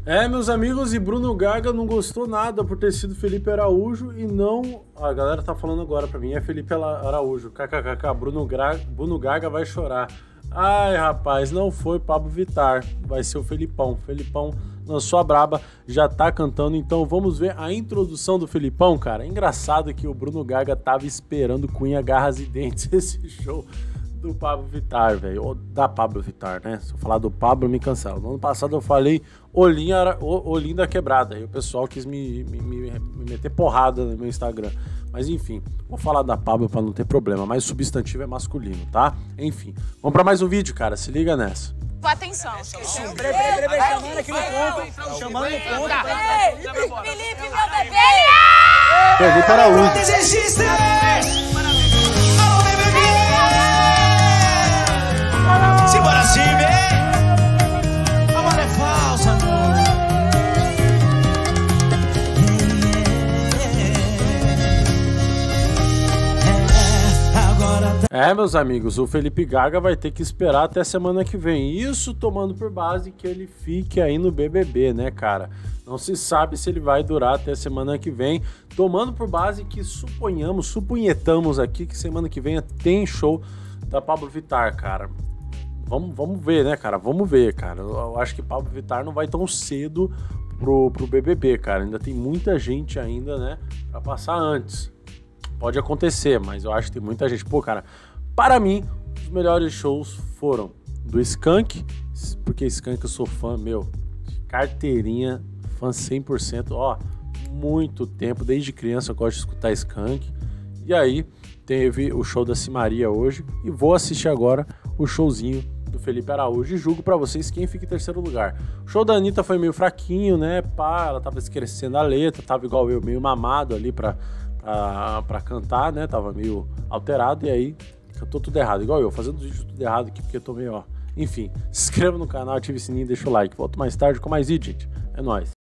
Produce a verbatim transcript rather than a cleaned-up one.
É, meus amigos, e Bruno Gaga não gostou nada por ter sido Felipe Araújo e não... A galera tá falando agora pra mim, é Felipe Araújo. KKKK, Bruno, Gra... Bruno Gaga vai chorar. Ai, rapaz, não foi Pablo Vittar, vai ser o Felipão. Felipão lançou a braba, já tá cantando, então vamos ver a introdução do Felipão, cara. Engraçado que o Bruno Gaga tava esperando com unha, garras e dentes esse show do Pablo Vittar, velho, ou da Pablo Vittar, né? Se eu falar do Pablo, me cancela. No ano passado eu falei Olinda, Olinda Quebrada, e o pessoal quis me, me, me, me meter porrada no meu Instagram. Mas enfim, vou falar da Pablo pra não ter problema, mas o substantivo é masculino, tá? Enfim, vamos pra mais um vídeo, cara, se liga nessa. Atenção. Peraí, peraí, peraí, chamando aqui no ponto, chamando no ponto. Felipe, meu bebê! Felipe Araújo. Simbora sim, bem! Amor é falso, amor. É, agora tá... É, meus amigos, o Felipe Gaga vai ter que esperar até semana que vem. Isso tomando por base que ele fique aí no B B B, né, cara? Não se sabe se ele vai durar até semana que vem. Tomando por base que suponhamos, supunhetamos aqui que semana que vem tem show da Pablo Vittar, cara. Vamos, vamos ver, né, cara? Vamos ver, cara. Eu, eu acho que Pablo Vittar não vai tão cedo pro, pro B B B, cara. Ainda tem muita gente ainda, né, pra passar antes. Pode acontecer, mas eu acho que tem muita gente. Pô, cara, para mim, os melhores shows foram do Skank, porque Skank eu sou fã, meu, de carteirinha, fã cem por cento, ó, muito tempo, desde criança eu gosto de escutar Skank. E aí, teve o show da Simaria hoje, e vou assistir agora o showzinho do Felipe Araújo e julgo pra vocês quem fica em terceiro lugar. O show da Anitta foi meio fraquinho, né, pá, ela tava esquecendo a letra, tava igual eu, meio mamado ali pra, pra, pra cantar, né, tava meio alterado, e aí cantou tudo errado, igual eu, fazendo vídeo tudo errado aqui, porque eu tô meio, ó, enfim, se inscreva no canal, ative o sininho e deixa o like, volto mais tarde com mais vídeo, gente, é nóis.